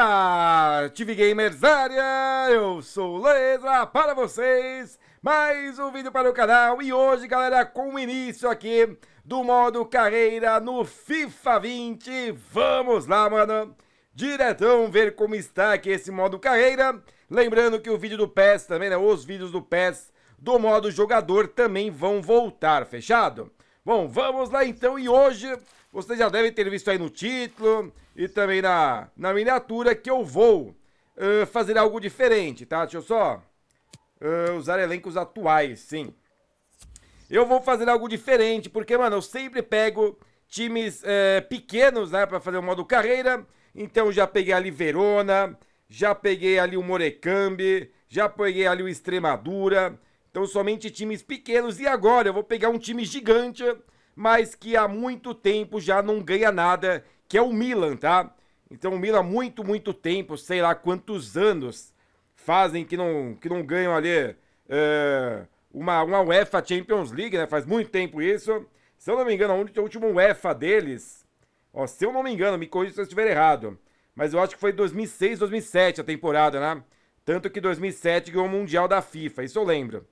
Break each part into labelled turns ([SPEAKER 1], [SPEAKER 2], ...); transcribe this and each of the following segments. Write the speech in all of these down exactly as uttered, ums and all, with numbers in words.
[SPEAKER 1] Fala, T V Gamers área, eu sou o Leza para vocês, mais um vídeo para o canal e hoje, galera, com o início aqui do modo carreira no FIFA vinte, vamos lá, mano, diretão ver como está aqui esse modo carreira, lembrando que o vídeo do P E S também, né, os vídeos do P E S do modo jogador também vão voltar, fechado? Bom, vamos lá então e hoje... Vocês já devem ter visto aí no título e também na, na miniatura que eu vou uh, fazer algo diferente, tá? Deixa eu só uh, usar elencos atuais, sim. Eu vou fazer algo diferente porque, mano, eu sempre pego times uh, pequenos, né, pra fazer o modo carreira. Então já peguei ali Verona, já peguei ali o Morecambe, já peguei ali o Extremadura. Então somente times pequenos e agora eu vou pegar um time gigante, mas que há muito tempo já não ganha nada, que é o Milan, tá? Então o Milan há muito, muito tempo, sei lá quantos anos fazem que não, que não ganham ali é, uma, uma UEFA Champions League, né? Faz muito tempo isso. Se eu não me engano, a última UEFA deles, ó, se eu não me engano, me corrija se eu estiver errado, mas eu acho que foi dois mil e seis, dois mil e sete a temporada, né? Tanto que dois mil e sete ganhou o Mundial da FIFA, isso eu lembro.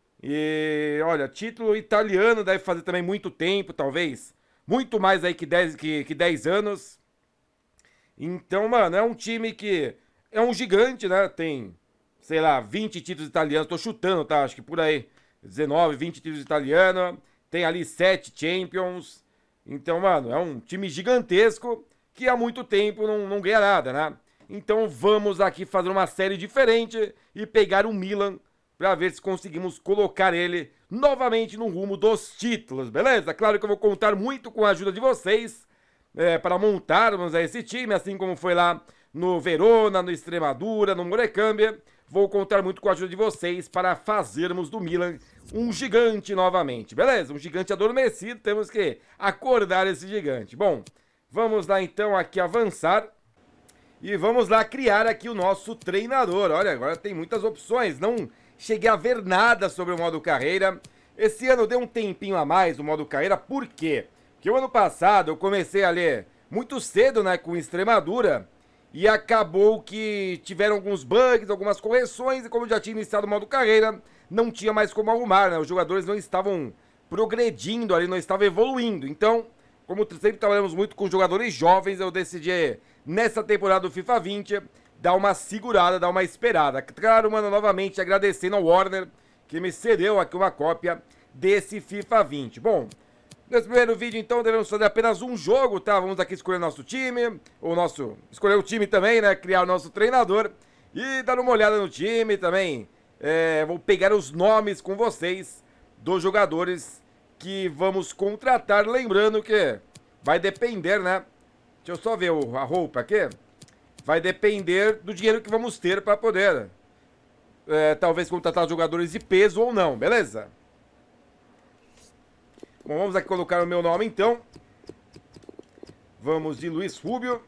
[SPEAKER 1] E, olha, título italiano deve fazer também muito tempo, talvez. Muito mais aí que dez, que, que dez anos. Então, mano, é um time que é um gigante, né? Tem, sei lá, vinte títulos italianos. Tô chutando, tá? Acho que por aí. dezenove, vinte títulos italianos. Tem ali sete Champions. Então, mano, é um time gigantesco que há muito tempo não, não ganha nada, né? Então, vamos aqui fazer uma série diferente e pegar o Milan para ver se conseguimos colocar ele novamente no rumo dos títulos, beleza? Claro que eu vou contar muito com a ajuda de vocês é, para montarmos esse time, assim como foi lá no Verona, no Extremadura, no Morecambe. Vou contar muito com a ajuda de vocês para fazermos do Milan um gigante novamente, beleza? Um gigante adormecido, temos que acordar esse gigante. Bom, vamos lá então aqui avançar. E vamos lá criar aqui o nosso treinador. Olha, agora tem muitas opções, não... Cheguei a ver nada sobre o modo carreira. Esse ano deu um tempinho a mais no modo carreira. Por quê? Porque o ano passado eu comecei a ler muito cedo, né, com Extremadura. E acabou que tiveram alguns bugs, algumas correções. E como eu já tinha iniciado o modo carreira, não tinha mais como arrumar, né? Os jogadores não estavam progredindo ali, não estavam evoluindo. Então, como sempre trabalhamos muito com jogadores jovens, eu decidi, nessa temporada do FIFA vinte... dar uma segurada, dar uma esperada. Claro, mano, novamente agradecendo ao Warner, que me cedeu aqui uma cópia desse FIFA vinte. Bom, nesse primeiro vídeo, então, devemos fazer apenas um jogo, tá? Vamos aqui escolher nosso time, o nosso... escolher o time também, né? Criar o nosso treinador e dar uma olhada no time também. É, vou pegar os nomes com vocês dos jogadores que vamos contratar. Lembrando que vai depender, né? Deixa eu só ver o, a roupa aqui. Vai depender do dinheiro que vamos ter para poder, é, talvez, contratar jogadores de peso ou não, beleza? Bom, vamos aqui colocar o meu nome, então. Vamos de Luiz Rubio.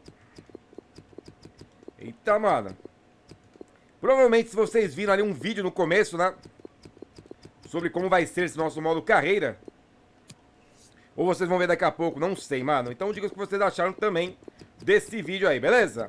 [SPEAKER 1] Eita, mano. Provavelmente, se vocês viram ali um vídeo no começo, né? Sobre como vai ser esse nosso modo carreira. Ou vocês vão ver daqui a pouco, não sei, mano. Então, diga o que vocês acharam também desse vídeo aí, beleza?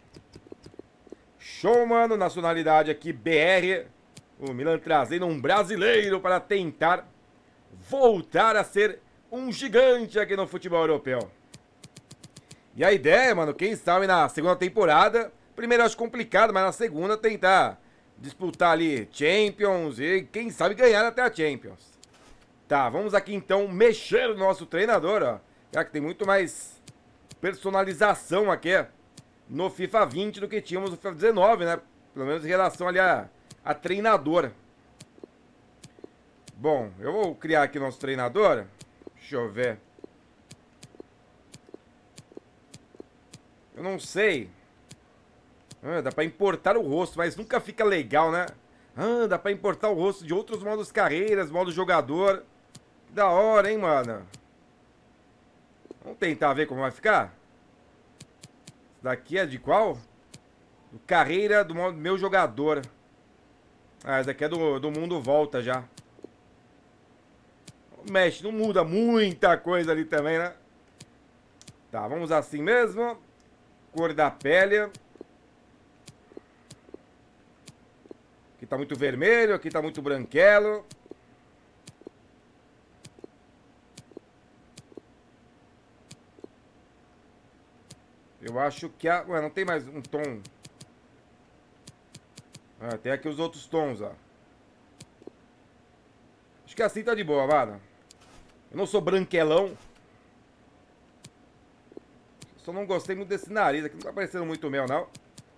[SPEAKER 1] Show, mano, nacionalidade aqui B R, o Milan trazendo um brasileiro para tentar voltar a ser um gigante aqui no futebol europeu. E a ideia, mano, quem sabe na segunda temporada, primeiro eu acho complicado, mas na segunda tentar disputar ali Champions e quem sabe ganhar até a Champions. Tá, vamos aqui então mexer no nosso treinador, ó, já que tem muito mais personalização aqui, no FIFA vinte do que tínhamos no FIFA dezenove, né? Pelo menos em relação ali a, a treinador. Bom, eu vou criar aqui nosso treinador. Deixa eu ver. Eu não sei. Ah, dá pra importar o rosto, mas nunca fica legal, né? Ah, dá pra importar o rosto de outros modos carreiras, modo jogador. Da hora, hein, mano? Vamos tentar ver como vai ficar. Daqui é de qual? Do carreira do meu jogador. Ah, esse daqui é do, do mundo volta já. Mexe, não muda muita coisa ali também, né? Tá, vamos assim mesmo. Cor da pele. Aqui tá muito vermelho, aqui tá muito branquelo. Eu acho que a... Ué, não tem mais um tom. Ah, tem aqui os outros tons, ó. Acho que assim tá de boa, mano. Eu não sou branquelão. Só não gostei muito desse nariz aqui. Não tá parecendo muito meu, não.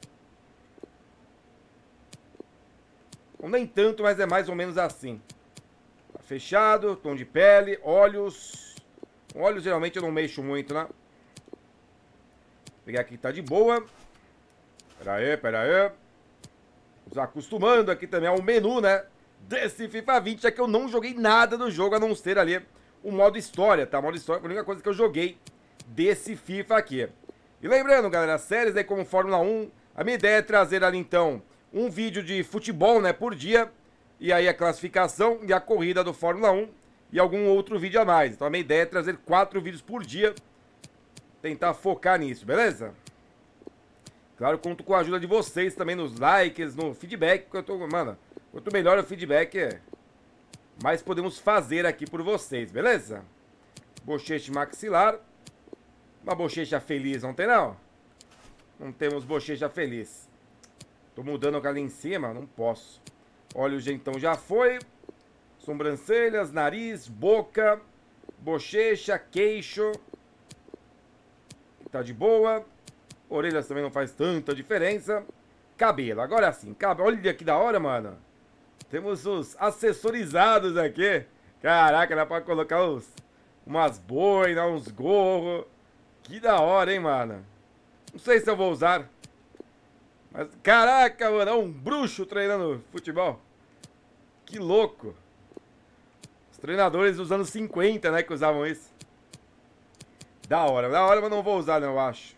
[SPEAKER 1] Ou nem tanto, mas é mais ou menos assim. Tá fechado, tom de pele, olhos. Olhos geralmente eu não mexo muito, né? Vou pegar aqui que tá de boa. Pera aí, pera aí. Nos acostumando aqui também ao menu, né? Desse FIFA vinte, é que eu não joguei nada do jogo, a não ser ali o modo história, tá? O modo história foi a única coisa que eu joguei desse FIFA aqui. E lembrando, galera, séries aí como Fórmula um, a minha ideia é trazer ali então um vídeo de futebol, né, por dia, e aí a classificação e a corrida do Fórmula um e algum outro vídeo a mais. Então a minha ideia é trazer quatro vídeos por dia, tentar focar nisso, beleza? Claro, conto com a ajuda de vocês também nos likes, no feedback, porque eu tô, mano, quanto melhor o feedback, mais podemos fazer aqui por vocês, beleza? Bochecha maxilar. Uma bochecha feliz, não tem não? Não temos bochecha feliz. Tô mudando ali em cima, não posso. Olhos então já foi. Sobrancelhas, nariz, boca, bochecha, queixo. Tá de boa. Orelhas também não faz tanta diferença. Cabelo, agora sim, cabelo. Olha que da hora, mano. Temos os acessorizados aqui. Caraca, dá pra colocar os, umas boinas, uns gorros. Que da hora, hein, mano. Não sei se eu vou usar. Mas, caraca, mano, é um bruxo treinando futebol. Que louco. Os treinadores dos anos cinquenta, né, que usavam isso. Da hora, da hora, mas não vou usar, não, eu acho.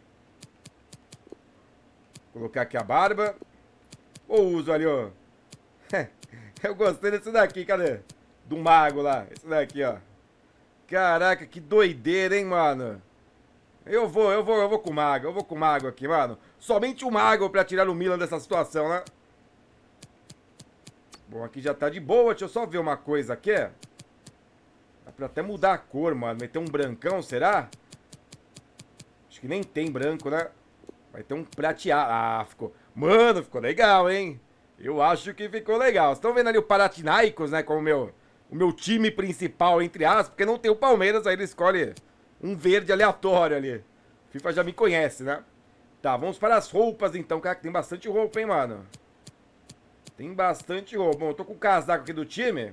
[SPEAKER 1] Vou colocar aqui a barba. Ou uso ali, ó. Eu gostei desse daqui, cadê? Do mago lá, esse daqui, ó. Caraca, que doideira, hein, mano. Eu vou, eu vou, eu vou com o mago, eu vou com o mago aqui, mano. Somente o mago pra tirar o Milan dessa situação, né? Bom, aqui já tá de boa, deixa eu só ver uma coisa aqui. Dá pra até mudar a cor, mano. Meter um brancão, será? Acho que nem tem branco, né? Vai ter um prateado. Ah, ficou... Mano, ficou legal, hein? Eu acho que ficou legal. Vocês estão vendo ali o Panathinaikos, né? Como o meu, o meu time principal, entre aspas. Porque não tem o Palmeiras, aí ele escolhe um verde aleatório ali. FIFA já me conhece, né? Tá, vamos para as roupas então. Cara, tem bastante roupa, hein, mano? Tem bastante roupa. Bom, eu tô com o casaco aqui do time.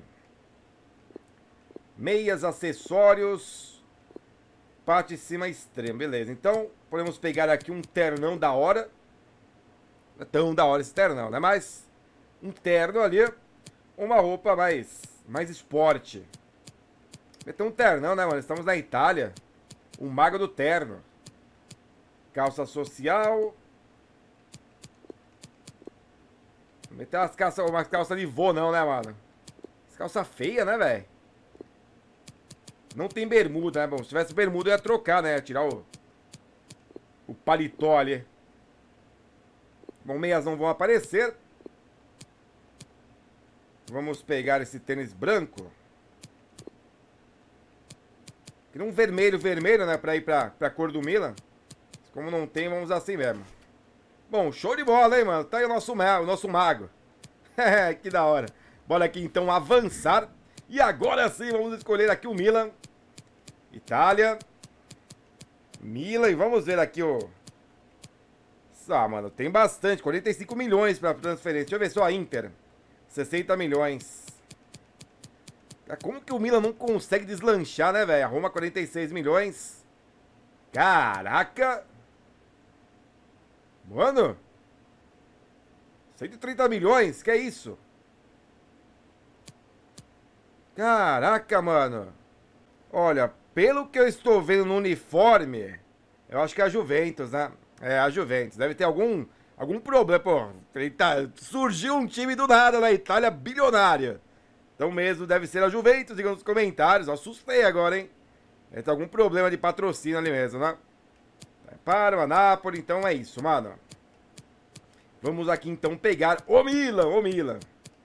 [SPEAKER 1] Meias, acessórios. Parte de cima extrema, beleza. Então, podemos pegar aqui um ternão da hora. Não é tão da hora esse ternão, né? Mas um terno ali. Uma roupa mais, mais esporte. Meter um ternão, né, mano? Estamos na Itália. O mago do terno. Calça social. Meter umas calças, umas calças de vô não, né, mano? Essa calça feia, né, velho? Não tem bermuda, né? Bom, se tivesse bermuda eu ia trocar, né? Ia tirar o... O paletó ali. Bom, meias não vão aparecer. Vamos pegar esse tênis branco. Queria um vermelho, vermelho, né? Pra ir pra, pra cor do Milan. Como não tem, vamos assim mesmo. Bom, show de bola, hein, mano? Tá aí o nosso, o nosso mago. Que da hora. Bora aqui, então, avançar. E agora sim, vamos escolher aqui o Milan. Itália. Milan. E vamos ver aqui o... Ah, mano, tem bastante. quarenta e cinco milhões pra transferência. Deixa eu ver só a Inter. sessenta milhões. Como que o Milan não consegue deslanchar, né, velho? A Roma, quarenta e seis milhões. Caraca. Mano. cento e trinta milhões? Que é isso? Caraca, mano. Olha, pelo que eu estou vendo no uniforme, eu acho que é a Juventus, né? É, a Juventus. Deve ter algum, algum problema, pô. Tá, surgiu um time do nada na Itália, bilionária. Então mesmo deve ser a Juventus, diga nos comentários. Assustei agora, hein? Deve ter algum problema de patrocínio ali mesmo, né? Para o Napoli, então é isso, mano. Vamos aqui então pegar o Milan, o Milan.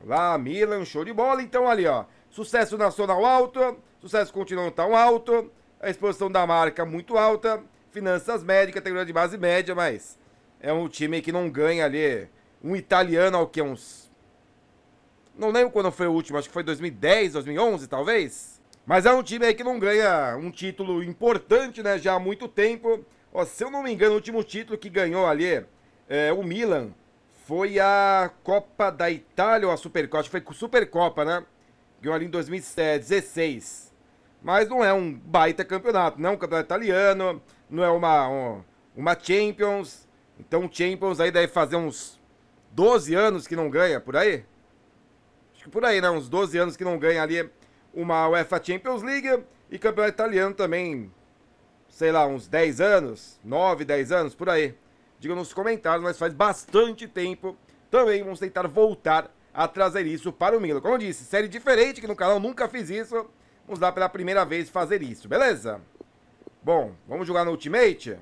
[SPEAKER 1] Lá, Milan, show de bola. Então ali, ó, sucesso nacional alto, sucesso continental alto, a exposição da marca muito alta, finanças médias, categoria de base média, mas é um time que não ganha ali um italiano ao que uns... Não lembro quando foi o último, acho que foi dois mil e dez, dois mil e onze, talvez. Mas é um time aí que não ganha um título importante, né, já há muito tempo. Ó, se eu não me engano, o último título que ganhou ali, é, o Milan, foi a Copa da Itália ou a Supercopa, acho que foi Supercopa, né? Ganhou ali em dois mil e dezesseis. Mas não é um baita campeonato, não é um campeonato italiano, não é uma, um, uma Champions. Então o Champions aí deve fazer uns doze anos que não ganha, por aí. Acho que por aí, né? Uns doze anos que não ganha ali uma UEFA Champions League. E campeonato italiano também, sei lá, uns dez anos, nove, dez anos, por aí. Digam nos comentários, mas faz bastante tempo. Também vamos tentar voltar a trazer isso para o Milan. Como eu disse, série diferente, que no canal nunca fiz isso. Vamos lá pela primeira vez fazer isso, beleza? Bom, vamos jogar no Ultimate?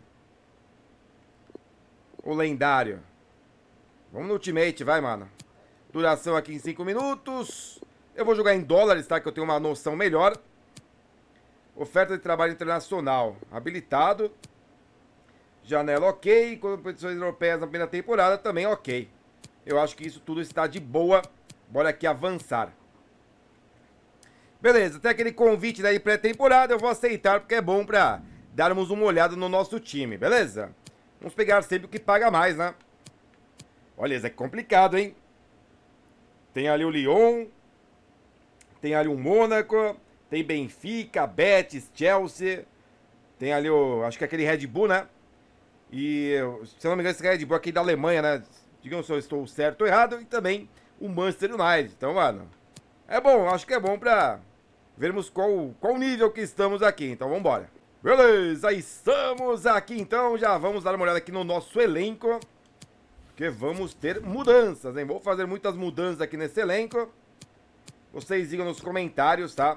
[SPEAKER 1] O lendário. Vamos no Ultimate, vai, mano. Duração aqui em cinco minutos. Eu vou jogar em dólares, tá? Que eu tenho uma noção melhor. Oferta de trabalho internacional. Habilitado. Janela ok. Competições europeias na primeira temporada também ok. Eu acho que isso tudo está de boa. Bora aqui avançar. Beleza, tem aquele convite daí pré-temporada. Eu vou aceitar porque é bom pra darmos uma olhada no nosso time, beleza? Vamos pegar sempre o que paga mais, né? Olha, isso é complicado, hein? Tem ali o Lyon. Tem ali o Mônaco. Tem Benfica, Betis, Chelsea. Tem ali o... acho que é aquele Red Bull, né? E, se eu não me engano, esse Red Bull aqui da Alemanha, né? Digam se eu estou certo ou errado. E também o Manchester United. Então, mano, é bom. Acho que é bom pra vermos qual, qual nível que estamos aqui. Então, vamos embora. Beleza, estamos aqui então. Já vamos dar uma olhada aqui no nosso elenco. Porque vamos ter mudanças, hein? Vou fazer muitas mudanças aqui nesse elenco. Vocês digam nos comentários, tá?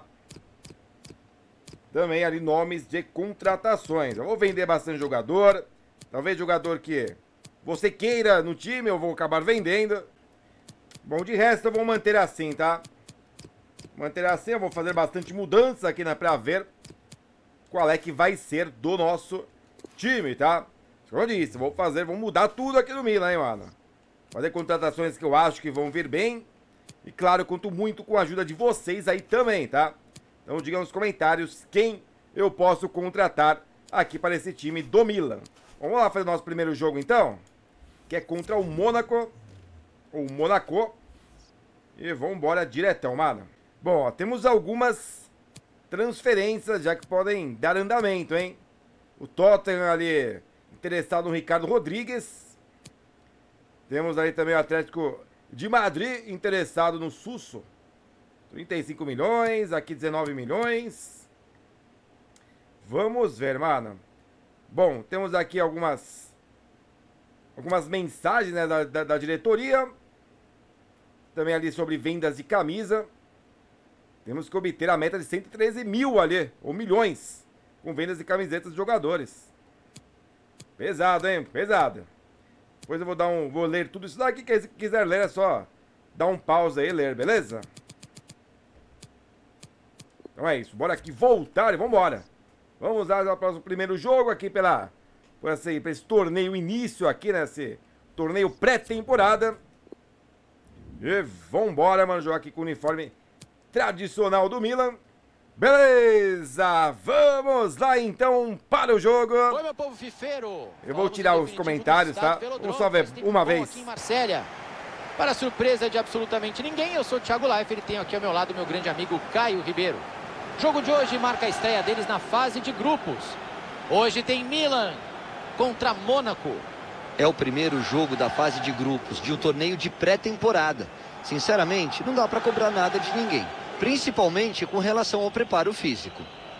[SPEAKER 1] Também ali nomes de contratações. Eu vou vender bastante jogador. Talvez jogador que você queira no time, eu vou acabar vendendo. Bom, de resto eu vou manter assim, tá? Manter assim, eu vou fazer bastante mudanças aqui, né? Pra ver qual é que vai ser do nosso time, tá? Como eu disse, vou fazer, vou mudar tudo aqui no Milan, hein, mano? Fazer contratações que eu acho que vão vir bem. E claro, eu conto muito com a ajuda de vocês aí também, tá? Então digam nos comentários quem eu posso contratar aqui para esse time do Milan. Vamos lá fazer o nosso primeiro jogo então, que é contra o Mônaco, ou Monaco. E vamos embora diretão, mano. Bom, ó, temos algumas transferências já que podem dar andamento, hein? O Tottenham ali interessado no Ricardo Rodrigues. Temos ali também o Atlético de Madrid interessado no Suso. trinta e cinco milhões, aqui dezenove milhões. Vamos ver, mano. Bom, temos aqui algumas algumas mensagens, né, da, da, da diretoria. Também ali sobre vendas de camisa. Temos que obter a meta de cento e treze mil ali, ou milhões, com vendas de camisetas de jogadores. Pesado, hein? Pesado. Depois eu vou dar um, vou ler tudo isso daqui, que se quiser ler é só dar um pause aí e ler, beleza? Então é isso, bora aqui voltar e vambora. Vamos lá para o primeiro jogo aqui pela, por esse, por esse torneio início aqui, nesse torneio pré-temporada. E vambora, mano, jogar aqui com o uniforme tradicional do Milan. Beleza, vamos lá então para o jogo.
[SPEAKER 2] Oi, meu povo fifeiro.
[SPEAKER 1] Eu vou tirar os comentários, tá? Vamos só ver uma vez.
[SPEAKER 2] Aqui em Marsella. Para surpresa de absolutamente ninguém, eu sou o Thiago Leifert e tenho aqui ao meu lado meu grande amigo Caio Ribeiro. O jogo de hoje marca a estreia deles na fase de grupos. Hoje tem Milan contra Mônaco.
[SPEAKER 3] É o primeiro jogo da fase de grupos de um torneio de pré-temporada. Sinceramente, não dá para cobrar nada de ninguém, principalmente com relação ao preparo físico.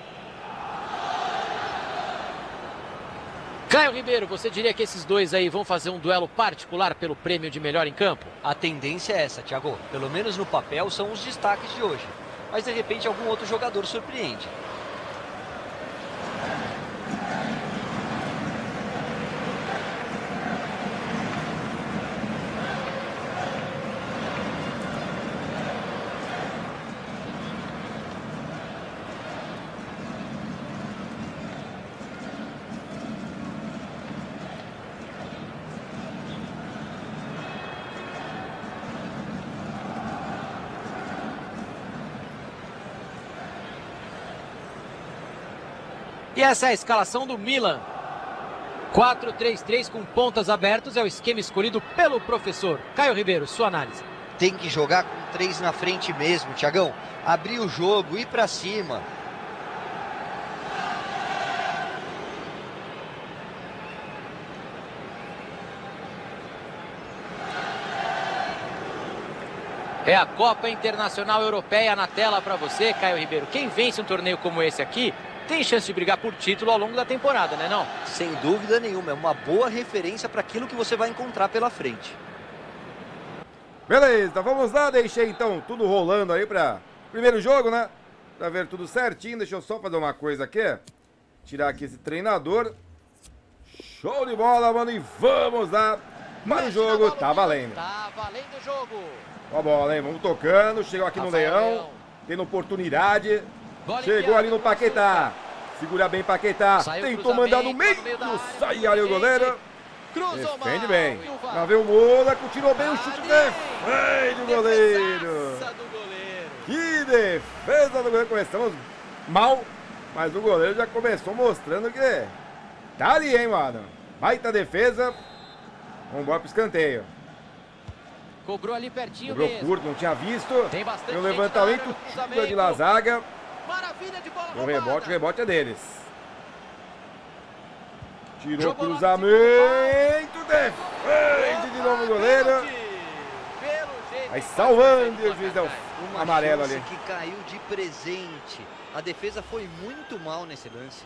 [SPEAKER 2] Caio Ribeiro, você diria que esses dois aí vão fazer um duelo particular pelo prêmio de melhor em campo?
[SPEAKER 4] A tendência é essa, Thiago. Pelo menos no papel são os destaques de hoje. Mas de repente algum outro jogador surpreende.
[SPEAKER 2] E essa é a escalação do Milan. quatro três três com pontas abertas é o esquema escolhido pelo professor. Caio Ribeiro, sua análise.
[SPEAKER 3] Tem que jogar com três na frente mesmo, Thiagão. Abrir o jogo, ir pra cima.
[SPEAKER 2] É a Copa Internacional Europeia na tela para você, Caio Ribeiro. Quem vence um torneio como esse aqui tem chance de brigar por título ao longo da temporada, né não?
[SPEAKER 3] Sem dúvida nenhuma, é uma boa referência para aquilo que você vai encontrar pela frente.
[SPEAKER 1] Beleza, vamos lá, deixei então tudo rolando aí para primeiro jogo, né? Pra ver tudo certinho, deixa eu só fazer uma coisa aqui. Tirar aqui esse treinador. Show de bola, mano, e vamos lá para o jogo, tá valendo.
[SPEAKER 2] Tá valendo o jogo.
[SPEAKER 1] Ó a bola, hein, vamos tocando, chegou aqui no Leão, tendo oportunidade. Chegou ali no Paquetá. Segura bem Paquetá. Tentou mandar no meio. Sai ali o goleiro. Defende bem. Lá vem o Mônaco. Tirou bem o chute. Defende o goleiro. Que defesa do goleiro. Começamos mal. Mas o goleiro já começou mostrando que tá ali, hein, mano. Baita defesa. Vamos embora pro escanteio.
[SPEAKER 2] Cobrou ali pertinho
[SPEAKER 1] Cobrou
[SPEAKER 2] mesmo.
[SPEAKER 1] curto, não tinha visto.
[SPEAKER 2] Tem bastante.
[SPEAKER 1] Tem o levantamento. Tira de La Zaga.
[SPEAKER 2] Maravilha de bola.
[SPEAKER 1] O rebote, o rebote é deles. Tirou
[SPEAKER 2] Jogou
[SPEAKER 1] cruzamento. Defende de novo o goleiro. Aí salvando e o juiz deu um amarelo ali.
[SPEAKER 3] Que caiu de presente. A defesa foi muito mal nesse lance.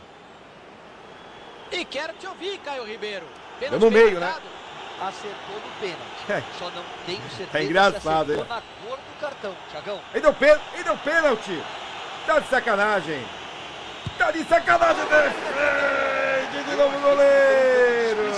[SPEAKER 2] E quero te ouvir, Caio Ribeiro.
[SPEAKER 1] Deu no meio, né?
[SPEAKER 3] Acertou no pênalti.
[SPEAKER 1] É.
[SPEAKER 3] Só não tenho certeza
[SPEAKER 1] Tá engraçado,
[SPEAKER 3] se acertou
[SPEAKER 1] hein?
[SPEAKER 3] na cor do cartão, Thiagão.
[SPEAKER 1] Ele deu pênalti. Ele deu pênalti. Tá de sacanagem. Tá de sacanagem. Defende de novo o goleiro.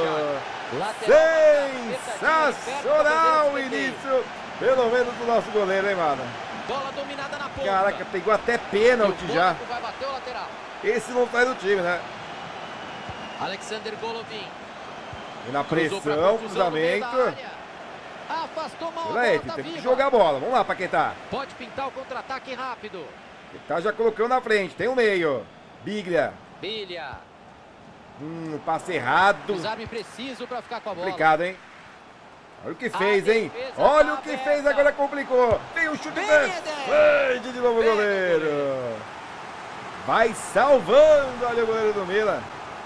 [SPEAKER 1] Sensacional o início. Pelo menos do nosso goleiro, hein, mano?
[SPEAKER 2] Bola dominada na ponta.
[SPEAKER 1] Caraca, pegou até pênalti já.
[SPEAKER 2] Vai bater o lateral.
[SPEAKER 1] Esse não sai do time, né?
[SPEAKER 2] Alexander Golovin.
[SPEAKER 1] E na pressão, cruzamento.
[SPEAKER 2] Afastou mal a
[SPEAKER 1] Olha aí, tem que jogar a bola. Vamos lá, Paquetá.
[SPEAKER 2] Pode pintar o contra-ataque rápido.
[SPEAKER 1] Paquetá já colocou na frente. Tem o meio. Biglia.
[SPEAKER 2] Bilha.
[SPEAKER 1] Hum, passe errado.
[SPEAKER 2] Desarme preciso para ficar com a bola.
[SPEAKER 1] Complicado, hein? Olha o que fez, hein? Olha o que fez, agora complicou. Tem o chute. Defende de novo o goleiro. Vai salvando, olha o goleiro do Milan.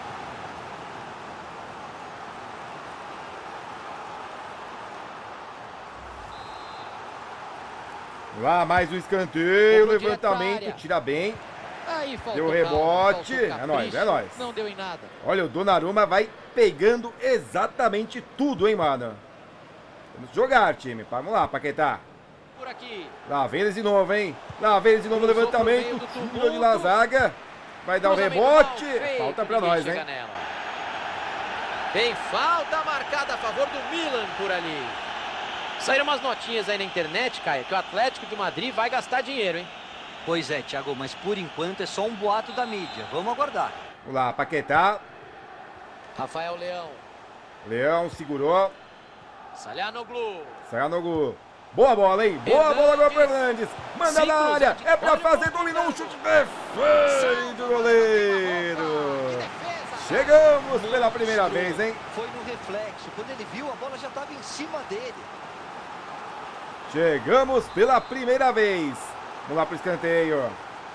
[SPEAKER 1] Lá, mais um escanteio, levantamento, tira bem.
[SPEAKER 2] Aí,
[SPEAKER 1] deu rebote, é nóis, é nóis.
[SPEAKER 2] Não deu em nada.
[SPEAKER 1] Olha, o Donnarumma vai pegando exatamente tudo, hein, mano. Vamos jogar, time. Vamos lá, Paquetá.
[SPEAKER 2] Por aqui.
[SPEAKER 1] Lá vem eles de novo, hein. Lá vem eles de novo, levantamento, tiro de La Zaga. Vai dar o rebote. Falta pra nós, hein.
[SPEAKER 2] Tem falta marcada a favor do Milan por ali. Saíram umas notinhas aí na internet, Caio, que o Atlético de Madrid vai gastar dinheiro, hein?
[SPEAKER 3] Pois é, Thiago, mas por enquanto é só um boato da mídia. Vamos aguardar.
[SPEAKER 1] Vamos lá, Paquetá.
[SPEAKER 2] Rafael Leão.
[SPEAKER 1] Leão segurou.
[SPEAKER 2] Salhanoglu.
[SPEAKER 1] Salhanoglu. Boa bola, hein? Boa Hernandes. Bola agora pro Hernandes. Manda Sim, na área. É pra fazer, dominou o chute. Defende o goleiro. Chegamos pela primeira vez, hein?
[SPEAKER 3] Foi no reflexo. Quando ele viu, a bola já estava em cima dele.
[SPEAKER 1] Chegamos pela primeira vez. Vamos lá pro escanteio.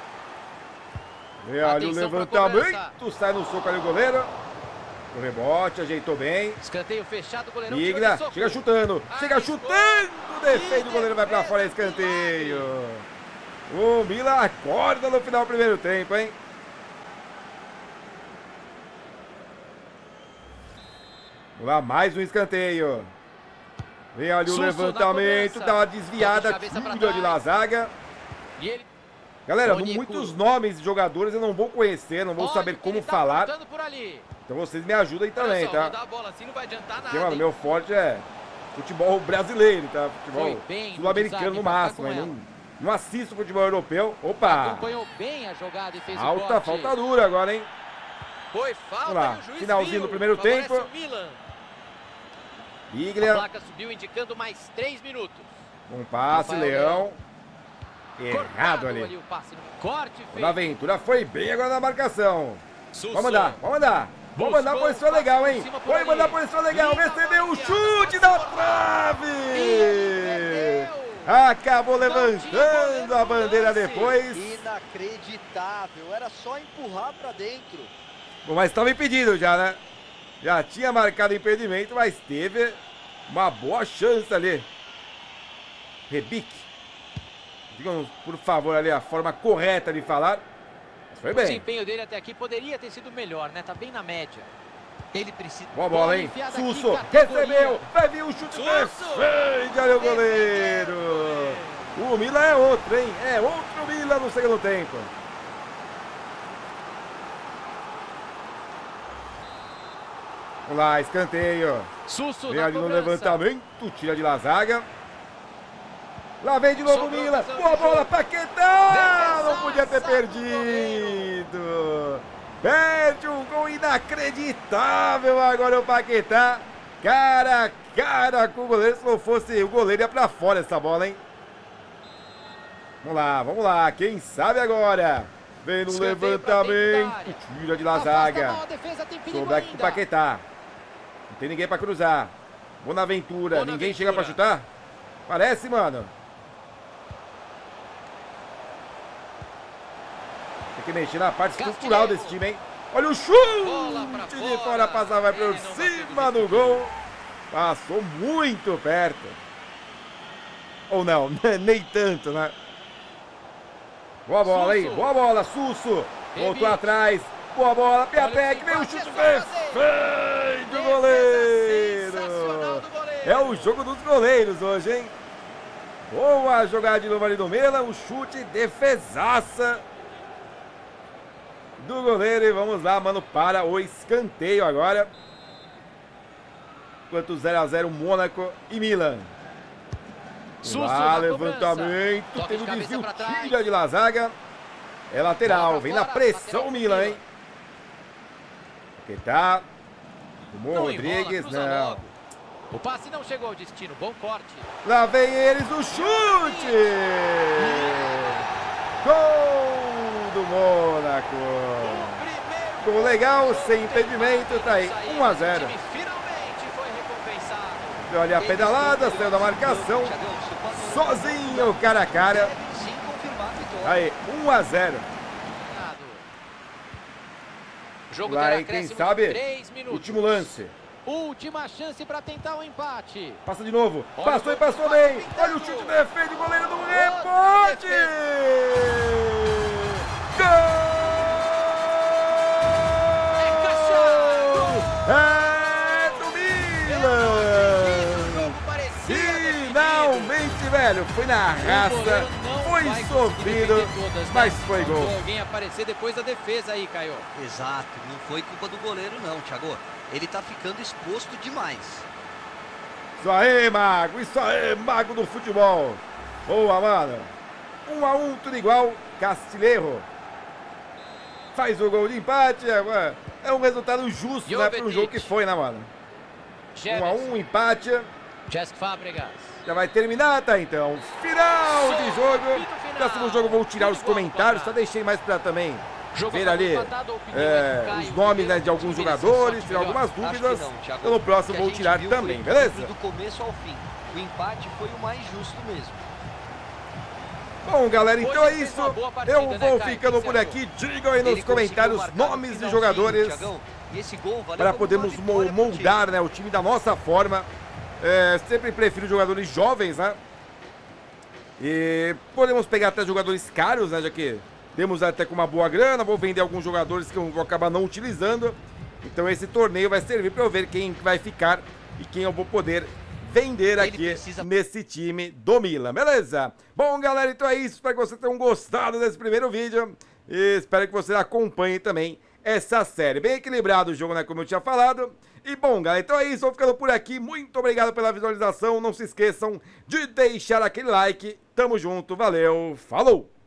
[SPEAKER 1] E olha o levantamento. Sai no soco ali o goleiro. O rebote, ajeitou bem.
[SPEAKER 2] Escanteio fechado, goleirão.
[SPEAKER 1] Biglia, chega chutando. Ai, chega chutando. Defende o goleiro, vai pra fora, escanteio. O Milan acorda no final do primeiro tempo, hein? Vamos lá, mais um escanteio. Vem ali o levantamento, dá uma desviada, tira de La Zaga. Galera, muitos nomes de jogadores eu não vou conhecer, não vou saber como falar. Então vocês me ajudam aí também, tá? Porque, mano, meu forte é futebol brasileiro, tá? Futebol sul-americano no máximo. Não, não assisto futebol europeu. Opa!
[SPEAKER 2] Acompanhou bem a jogada e fez
[SPEAKER 1] Alta, o falta dura agora, hein?
[SPEAKER 2] Foi falta.
[SPEAKER 1] Vamos lá, finalzinho do primeiro tempo. Biglia.
[SPEAKER 2] A placa subiu indicando mais três minutos.
[SPEAKER 1] Um passe, Rafael Leão. errado ali.
[SPEAKER 2] ali o passe no corte
[SPEAKER 1] O Aventura foi bem agora na marcação.
[SPEAKER 2] Susso.
[SPEAKER 1] Vamos mandar, vamos mandar. Vamos mandar a posição legal, hein? Vai mandar a posição legal. Recebeu o chute da trave. Acabou levantando a bandeira depois.
[SPEAKER 3] Inacreditável. Era só empurrar pra dentro.
[SPEAKER 1] Bom, mas estava impedido já, né? Já tinha marcado impedimento, mas teve uma boa chance ali. Rebique. Digam, por favor, ali a forma correta de falar. Mas foi
[SPEAKER 2] O
[SPEAKER 1] bem.
[SPEAKER 2] desempenho dele até aqui poderia ter sido melhor, né? Tá bem na média. Ele precisa...
[SPEAKER 1] Boa bola, hein? Susso, recebeu, vai vir o chute, defende, olha o goleiro. O Milan é outro, hein? É outro Milan no segundo tempo. Vamos lá, escanteio.
[SPEAKER 2] Susso
[SPEAKER 1] Vem
[SPEAKER 2] na
[SPEAKER 1] ali no
[SPEAKER 2] cobrança.
[SPEAKER 1] levantamento, tira de lá a zaga. Lá vem de novo o Milan. Boa bola, Paquetá! Não podia ter perdido. Perde um gol inacreditável agora o Paquetá. Cara a cara com o goleiro. Se não fosse o goleiro, ia pra fora essa bola, hein? Vamos lá, vamos lá. Quem sabe agora? Vem no levantamento. Tira de lá a zaga. Sobrou aqui pro Paquetá. Não tem ninguém pra cruzar. Bonaventura. Ninguém chega pra chutar? Parece, mano. Tem que mexer na parte estrutural desse time, hein? Olha o chute de fora, passar, vai por cima do gol. Passou muito perto. Ou não, nem tanto, né? Boa bola, hein? Boa bola, Susso. Voltou atrás. Boa bola, Piatek, vem o chute, defende o goleiro. É o jogo dos goleiros hoje, hein? Boa jogada de novo ali do Milan, o chute, defesaça do goleiro. E vamos lá, mano, para o escanteio agora. Enquanto zero a zero, Mônaco e Milan. Lá, levantamento, tem o desvio, tira de lá a zaga. É lateral, vem na pressão o Milan, hein? Paquetá. O Rodrigues, não.
[SPEAKER 2] O passe não chegou ao destino, bom corte.
[SPEAKER 1] Lá vem eles, o chute! Gol do Mônaco! Gol legal, sem impedimento, tá aí, um a zero. Deu ali a pedalada, saiu da marcação, sozinho, cara a cara. Aí, um a zero. Lá, e quem sabe, último lance.
[SPEAKER 2] Última chance para tentar o empate.
[SPEAKER 1] Passa de novo. Passou e passou bem. Olha o chute, defende o goleiro do rebote. Gol! É do Milan. Finalmente, velho. Foi na raça. Foi sofrido, mas foi gol.
[SPEAKER 2] Alguém aparecer depois da defesa aí, Caio.
[SPEAKER 3] Exato. Não foi culpa do goleiro, não, Thiago. Ele tá ficando exposto demais.
[SPEAKER 1] Isso aí, Mago. Isso aí, Mago do futebol. Boa, mano. Um a um, tudo igual. Castilheiro faz o gol de empate. É um resultado justo, né, para um jogo que foi, né, mano? Um a um, empate.
[SPEAKER 2] Jéssica Fábregas.
[SPEAKER 1] Já vai terminar, tá, então. Final de jogo. Próximo jogo vou tirar os comentários. Só deixei mais pra também ver ali é, os nomes, né, de alguns jogadores, tirar algumas dúvidas. Pelo próximo vou tirar também, beleza?
[SPEAKER 3] Do começo ao fim, o empate foi o mais justo mesmo.
[SPEAKER 1] Bom, galera, então é isso. Eu vou ficando por aqui. Digam aí nos comentários nomes de jogadores para podermos moldar, né, o time da nossa forma. É, sempre prefiro jogadores jovens, né? E podemos pegar até jogadores caros, né? Já que temos até com uma boa grana. Vou vender alguns jogadores que eu vou acabar não utilizando. Então esse torneio vai servir para eu ver quem vai ficar e quem eu vou poder vender aqui precisa... nesse time do Milan, beleza? Bom, galera, então é isso. Espero que vocês tenham gostado desse primeiro vídeo. E espero que vocês acompanhem também essa série. Bem equilibrado o jogo, né? Como eu tinha falado. E bom, galera, então é isso. Vou ficando por aqui. Muito obrigado pela visualização. Não se esqueçam de deixar aquele like. Tamo junto. Valeu. Falou!